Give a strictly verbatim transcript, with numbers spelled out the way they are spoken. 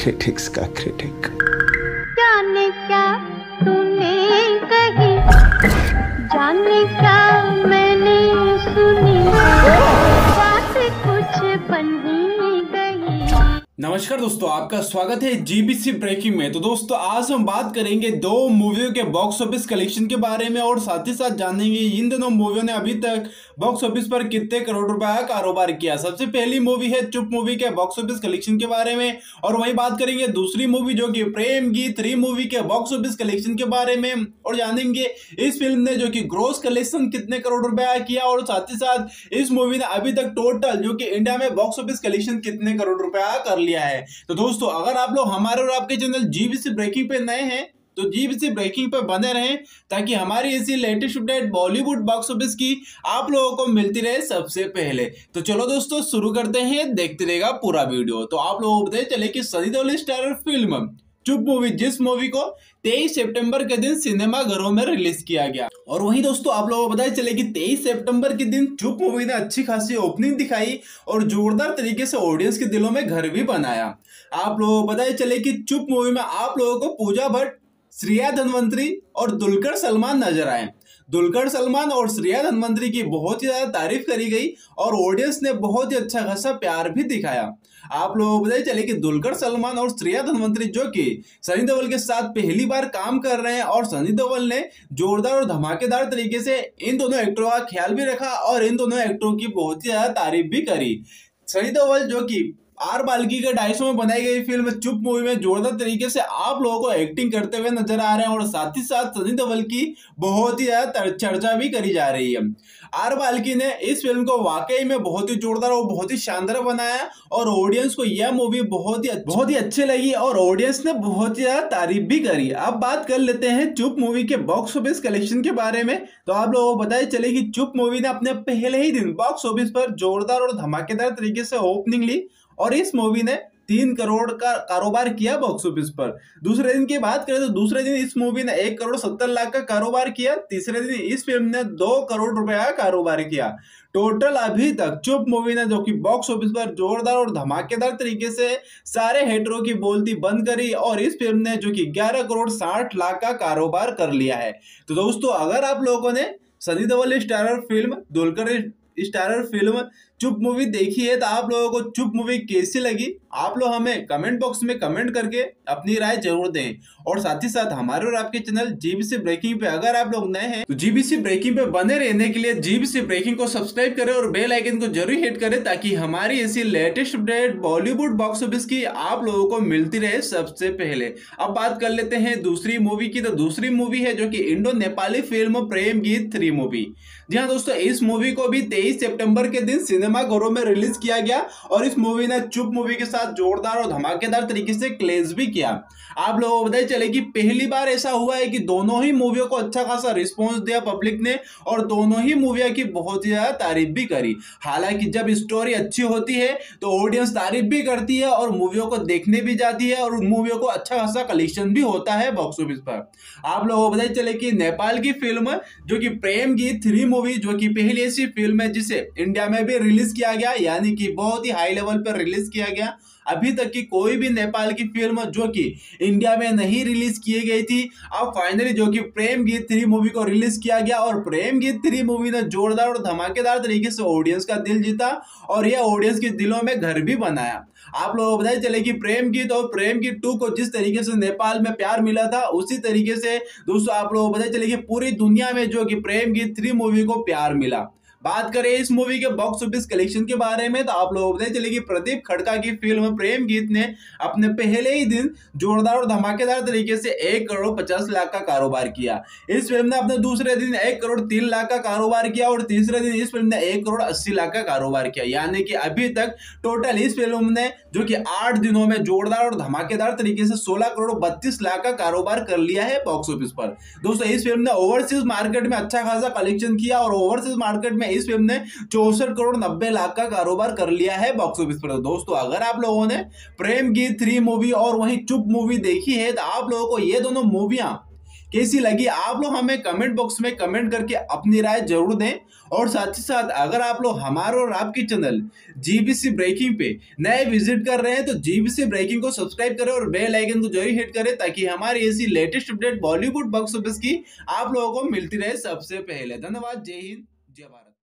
Critics का critic. जाने क्या तूने कही, जाने क्या मैंने सुनी, बात कुछ बन ही गई। नमस्कार दोस्तों, आपका स्वागत है जीबीसी ब्रेकिंग में। तो दोस्तों आज हम बात करेंगे दो मूवियों के बॉक्स ऑफिस कलेक्शन के बारे में और साथ ही साथ जानेंगे इन दोनों मूवियों ने अभी तक बॉक्स ऑफिस पर कितने करोड़ रुपए का कारोबार किया। सबसे पहली मूवी है चुप मूवी के बॉक्स ऑफिस कलेक्शन के बारे में, और वहीं बात करेंगे दूसरी मूवी जो कि प्रेम गीत थ्री मूवी के बॉक्स ऑफिस कलेक्शन के बारे में, और जानेंगे इस फिल्म ने जो कि ग्रॉस कलेक्शन कितने करोड़ रुपए का किया, और साथ ही साथ इस मूवी ने अभी तक टोटल जो कि इंडिया में बॉक्स ऑफिस कलेक्शन कितने करोड़ रुपए का कर लिया है। तो दोस्तों अगर आप लोग हमारे और आपके चैनल जीबीसी ब्रेकिंग पे नए हैं तो जीबीसी ब्रेकिंग पे बने रहें, ताकि हमारी ऐसी latest update Bollywood box office की आप लोगों को मिलती रहे सबसे पहले। तो चलो दोस्तों शुरू करते हैं, देखते रहेगा पूरा वीडियो। तो आप लोगों को बताइए चले कि Sunny Deol starrer film Chup movie, जिस मूवी को तेईस सितंबर के दिन सिनेमा घरों में रिलीज किया गया, और वहीं दोस्तों आप लोगों को बताया चले कि तेईस सितंबर के दिन चुप मूवी ने अच्छी खासी ओपनिंग दिखाई और जोरदार तरीके से ऑडियंस के दिलों में घर भी बनाया। आप लोगों को बताया चले कि चुप मूवी में आप लोगों को पूजा भट्ट, श्रेया धन्वंतरी और दुलकर सलमान नजर आए। दुलकर सलमान और श्रेया धन्वंतरी की बहुत ही ज्यादा तारीफ करी गई और ऑडियंस ने बहुत ही अच्छा खासा प्यार भी दिखाया। आप लोगों को बताइए चले कि दुलकर सलमान और श्रेया धन्वंतरी जो कि सनी देओल के साथ पहली बार काम कर रहे हैं, और सनी देओल ने जोरदार और धमाकेदार तरीके से इन दोनों एक्टरों का ख्याल भी रखा और इन दोनों एक्टरों की बहुत ही ज्यादा तारीफ भी करी। सनी देओल जो कि आर बाल्की के ढाई में बनाई गई फिल्म चुप मूवी में जोरदार तरीके से आप लोगों को एक्टिंग करते हुए नजर आ रहे हैं, और साथ ही साथ सनी देओल की बहुत ही ज्यादा चर्चा भी करी जा रही है। आर बाल्की ने इस फिल्म को वाकई में बहुत ही जोरदार और बहुत ही शानदार बनाया, और ऑडियंस को यह मूवी बहुत ही बहुत ही अच्छी लगी और ऑडियंस ने बहुत ही ज्यादा तारीफ भी करी। अब बात कर लेते हैं चुप मूवी के बॉक्स ऑफिस कलेक्शन के बारे में। तो आप लोगों को बताया चले कि चुप मूवी ने अपने पहले ही दिन बॉक्स ऑफिस पर जोरदार और धमाकेदार तरीके से ओपनिंग ली, और इस मूवी ने तीन करोड़ का कारोबार किया बॉक्स ऑफिस पर। दूसरे दिन की बात करें तो दूसरे दिन इस मूवी ने एक करोड़ सत्तर लाख का कारोबार किया। तीसरे दिन इस फिल्म ने दो करोड़ रुपए का कारोबार किया। टोटल अभी तक चुप मूवी ने जो कि बॉक्स ऑफिस पर जोरदार और धमाकेदार तरीके से सारे हेटरों की बोलती बंद करी, और इस फिल्म ने जो कि ग्यारह करोड़ साठ लाख का कारोबार कर लिया है। तो दोस्तों अगर आप लोगों ने Sunny Deol starrer film, Dulquer starrer film Chup movie देखी है तो आप लोगों को चुप मूवी कैसी लगी, आप लोग हमें कमेंट बॉक्स में कमेंट करके अपनी राय जरूर दें। और साथ ही साथ हमारे और आपके चैनल जीबीसी ब्रेकिंग पे अगर आप लोग नए हैं तो जीबीसी ब्रेकिंग पे बने रहने के लिए जीबीसी ब्रेकिंग को सब्सक्राइब करें और बेल आइकन को जरूर हिट करें, ताकि हमारी ऐसी latest update Bollywood box office की आप लोगों को मिलती रहे सबसे पहले। अब बात कर लेते हैं दूसरी मूवी की। तो दूसरी मूवी है जो कि इंडो नेपाली फिल्म प्रेम गीत थ्री मूवी। जी हाँ दोस्तों, इस मूवी को भी तेईस सितंबर के दिन सिनेमा घरों में रिलीज किया गया, और इस मूवी ने चुप मूवी के साथ जोरदार और धमाकेदार तरीके से क्लेश भी किया। आप लोगों को बताइए चले कि पहली बार ऐसा हुआ है कि दोनों ही मूवियों को अच्छा खासा रिस्पांस दिया पब्लिक ने, और दोनों ही मूवियों की बहुत ही ज्यादा तारीफ भी करी। हालांकि जब स्टोरी अच्छी होती है तो ऑडियंस तारीफ भी करती है और मूवियों को देखने भी जाती है, और उन मूवियों को अच्छा खासा कलेक्शन भी होता है बॉक्स ऑफिस पर। आप लोगों को बताइए चले कि नेपाल की फिल्म जो कि प्रेम गीत थ्री मूवी, जो कि पहली ऐसी फिल्म है जिसे इंडिया में भी रिलीज किया गया, यानी कि बहुत ही हाई लेवल पर रिलीज किया गया। अभी तक की कोई भी नेपाल की फिल्म जो कि इंडिया में नहीं रिलीज की गई थी, अब फाइनली जो कि प्रेम गीत थ्री मूवी को रिलीज किया गया, और प्रेम गीत थ्री मूवी ने जोरदार और धमाकेदार तरीके से ऑडियंस का दिल जीता, और यह ऑडियंस के दिलों में घर भी बनाया। आप लोगों को बताया चले कि प्रेम गीत और प्रेम गीत टू को जिस तरीके से नेपाल में प्यार मिला था, उसी तरीके से दोस्तों आप लोगों को बताया चले कि पूरी दुनिया में जो कि प्रेम गीत थ्री मूवी को प्यार मिला। बात करें इस मूवी के बॉक्स ऑफिस कलेक्शन के बारे में तो आप लोगों को पता चले कि प्रदीप खड़का की फिल्म प्रेम गीत ने अपने पहले ही दिन जोरदार और धमाकेदार तरीके से एक करोड़ पचास लाख का कारोबार किया। इस फिल्म ने अपने दूसरे दिन एक करोड़ तीन लाख का कारोबार किया, और तीसरे दिन इस फिल्म ने एक करोड़ अस्सी लाख का कारोबार किया। यानी कि अभी तक टोटल इस फिल्म ने जो कि आठ दिनों में जोरदार और धमाकेदार तरीके से सोलह करोड़ बत्तीस लाख का कारोबार कर लिया है बॉक्स ऑफिस पर। दोस्तों इस फिल्म ने ओवरसीज मार्केट में अच्छा खासा कलेक्शन किया, और ओवरसीज मार्केट में इस फिल्म ने चौसठ करोड़ नब्बे लाख का कारोबार कर लिया है बॉक्स ऑफिस पर। दोस्तों अगर आप लोगों ने प्रेम गीत थ्री मूवी और वहीं चुप मूवी देखी है तो आप लोगों को ये दोनों मूवियां कैसी लगी आप लोग हमें कमेंट बॉक्स में कमेंट करके अपनी राय जरूर दें। और साथ ही साथ अगर आप लोग हमारे और आपके चैनल जीबीसी ब्रेकिंग पे नए विजिट कर रहे हैं तो जीबीसी ब्रेकिंग को सब्सक्राइब करें और बेल आइकन को जरूर हिट करें, ताकि हमारी ऐसी latest update Bollywood box office की आप लोगों को मिलती रहे सबसे पहले। धन्यवाद। जय हिंद, जय भारत।